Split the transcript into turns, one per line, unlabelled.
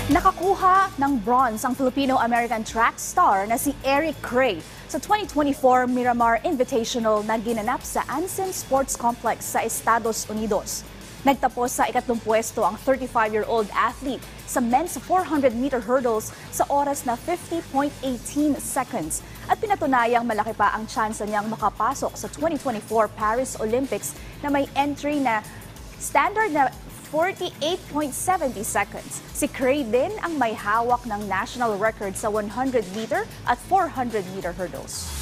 Nakakuha ng bronze ang Filipino-American track star na si Cray sa 2024 Miramar Invitational na ginanap sa Ansin Sports Complex sa Estados Unidos. Nagtapos sa ikatlong pwesto ang 35-year-old athlete sa men's 400-meter hurdles sa oras na 50.18 seconds at pinatunayang malaki pa ang tsansa niyang makapasok sa 2024 Paris Olympics na may entry na standard na 48.70 seconds. Si Cray din ang may hawak ng national record sa 100-meter at 400-meter hurdles.